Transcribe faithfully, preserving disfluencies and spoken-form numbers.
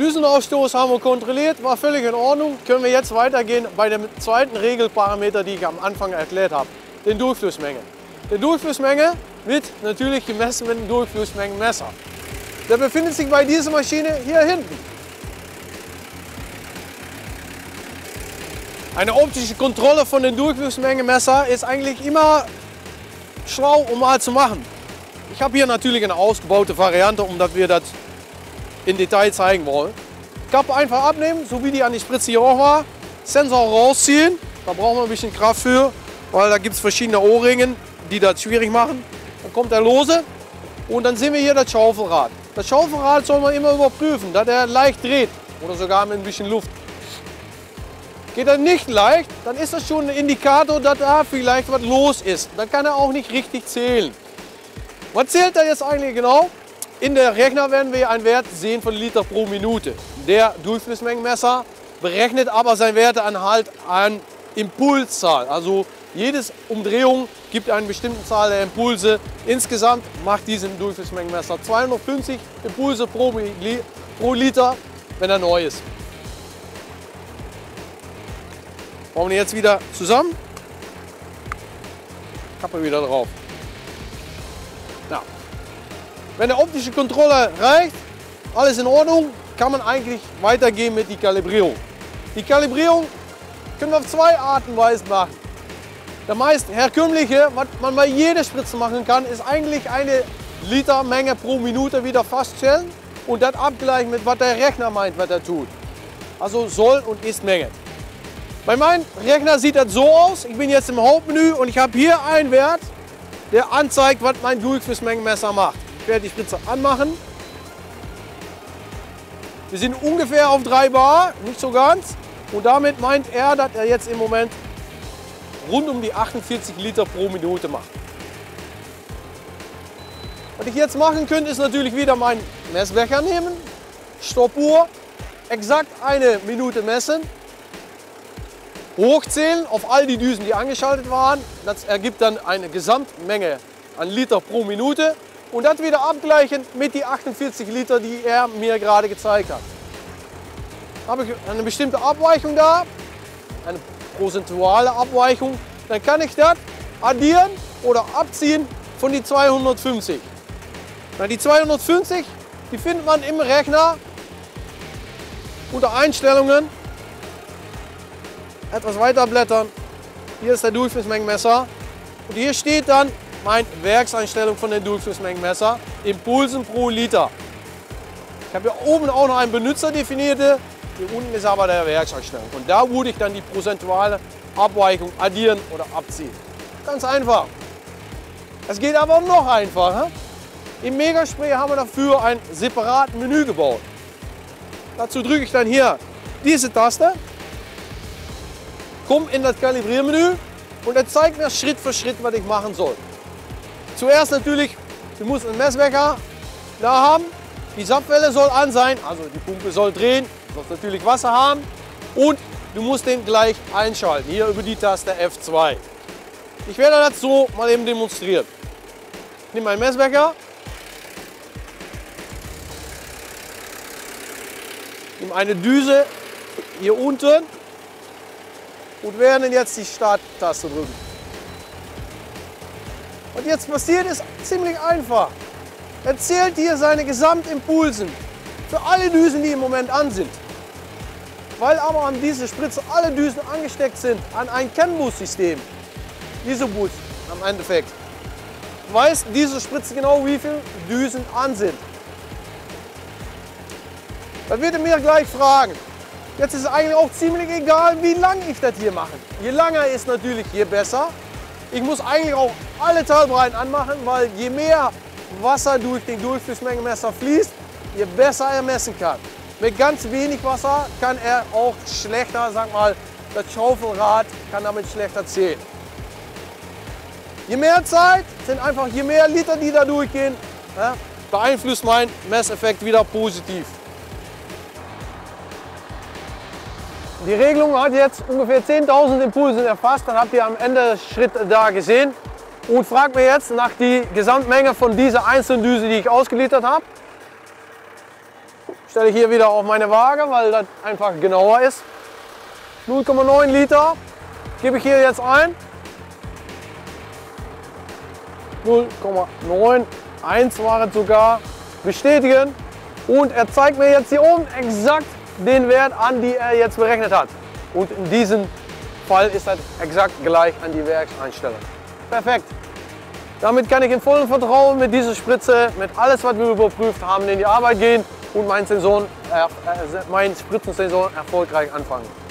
Düsenausstoß haben wir kontrolliert, war völlig in Ordnung. Können wir jetzt weitergehen bei dem zweiten Regelparameter, die ich am Anfang erklärt habe, den Durchflussmenge. Die Durchflussmenge wird natürlich gemessen mit dem Durchflussmengenmesser. Der befindet sich bei dieser Maschine hier hinten. Eine optische Kontrolle von dem Durchflussmengenmesser ist eigentlich immer schlau, um mal zu machen. Ich habe hier natürlich eine ausgebaute Variante, um dass wir das in Detail zeigen wollen. Kappe einfach abnehmen, so wie die an die Spritze hier auch war. Sensor rausziehen, da brauchen wir ein bisschen Kraft für, weil da gibt es verschiedene Ohrringe, die das schwierig machen. Dann kommt der lose und dann sehen wir hier das Schaufelrad. Das Schaufelrad soll man immer überprüfen, dass er leicht dreht oder sogar mit ein bisschen Luft. Geht er nicht leicht, dann ist das schon ein Indikator, dass da vielleicht was los ist. Dann kann er auch nicht richtig zählen. Was zählt er jetzt eigentlich genau? In der Rechner werden wir einen Wert sehen von Liter pro Minute. Der Durchflussmengenmesser berechnet aber seine Werte anhand an Impulszahl. Also jedes Umdrehung gibt eine bestimmte Zahl der Impulse. Insgesamt macht diesen Durchflussmengenmesser zweihundertfünfzig Impulse pro, pro Liter, wenn er neu ist. Bauen wir jetzt wieder zusammen. Kappe wieder drauf. Ja. Wenn der optische Kontrolle reicht, alles in Ordnung, kann man eigentlich weitergehen mit der Kalibrierung. Die Kalibrierung können wir auf zwei Arten und Weisen machen. Der meist herkömmliche, was man bei jeder Spritze machen kann, ist eigentlich eine Litermenge pro Minute wieder feststellen und das abgleichen mit, was der Rechner meint, was er tut. Also Soll- und Ist-Menge. Bei meinem Rechner sieht das so aus. Ich bin jetzt im Hauptmenü und ich habe hier einen Wert, der anzeigt, was mein Durchflussmengenmesser macht. Ich werde die Spritze anmachen. Wir sind ungefähr auf drei Bar, nicht so ganz. Und damit meint er, dass er jetzt im Moment rund um die achtundvierzig Liter pro Minute macht. Was ich jetzt machen könnte, ist natürlich wieder meinen Messbecher nehmen, Stoppuhr, exakt eine Minute messen, hochzählen auf all die Düsen, die angeschaltet waren. Das ergibt dann eine Gesamtmenge an Liter pro Minute und das wieder abgleichen mit die achtundvierzig Liter, die er mir gerade gezeigt hat. Habe ich eine bestimmte Abweichung da, eine prozentuale Abweichung, dann kann ich das addieren oder abziehen von die zweihundertfünfzig. Na, die zweihundertfünfzig, die findet man im Rechner unter Einstellungen. Etwas weiter blättern. Hier ist der Durchflussmengenmesser und hier steht dann meine Werkseinstellung von dem Durchflussmengenmesser, Impulsen pro Liter. Ich habe hier oben auch noch einen Benutzer definierte, hier unten ist aber der Werkseinstellung und da würde ich dann die prozentuale Abweichung addieren oder abziehen. Ganz einfach. Es geht aber noch einfacher. Im Megaspray haben wir dafür ein separates Menü gebaut. Dazu drücke ich dann hier diese Taste, komme in das Kalibriermenü und er zeigt mir Schritt für Schritt, was ich machen soll. Zuerst natürlich, du musst einen Messwecker da haben, die Zapfwelle soll an sein, also die Pumpe soll drehen, du sollst natürlich Wasser haben und du musst den gleich einschalten, hier über die Taste F zwei. Ich werde das so mal eben demonstrieren. Ich nehme meinen Messwecker, nehme eine Düse hier unten und werden jetzt die Starttaste drücken. Und jetzt passiert es ziemlich einfach. Er zählt hier seine Gesamtimpulsen für alle Düsen, die im Moment an sind. Weil aber an diese Spritze alle Düsen angesteckt sind, an ein CAN-Bus-System, ISO-Bus am Endeffekt, weiß diese Spritze genau, wie viele Düsen an sind. Dann wird er mir gleich fragen. Jetzt ist es eigentlich auch ziemlich egal, wie lange ich das hier mache. Je länger ist natürlich, je besser. Ich muss eigentlich auch alle Teilbreiten anmachen, weil je mehr Wasser durch den Durchflussmengenmesser fließt, je besser er messen kann. Mit ganz wenig Wasser kann er auch schlechter, sag mal, das Schaufelrad kann damit schlechter zählen. Je mehr Zeit sind einfach, je mehr Liter, die da durchgehen, ja, beeinflusst mein Messeffekt wieder positiv. Die Regelung hat jetzt ungefähr zehntausend Impulse erfasst, dann habt ihr am Ende Schritt da gesehen. Und fragt mir jetzt nach die Gesamtmenge von dieser einzelnen Düse, die ich ausgeliefert habe. Stelle ich hier wieder auf meine Waage, weil das einfach genauer ist. null Komma neun Liter gebe ich hier jetzt ein. null Komma neun, eins war es sogar. Bestätigen. Und er zeigt mir jetzt hier oben exakt den Wert an, die er jetzt berechnet hat. Und in diesem Fall ist das exakt gleich an die Werkseinstellung. Perfekt. Damit kann ich in vollem Vertrauen mit dieser Spritze, mit alles, was wir überprüft haben, in die Arbeit gehen und meinen Sensor, äh, mein Spritzensensor erfolgreich anfangen.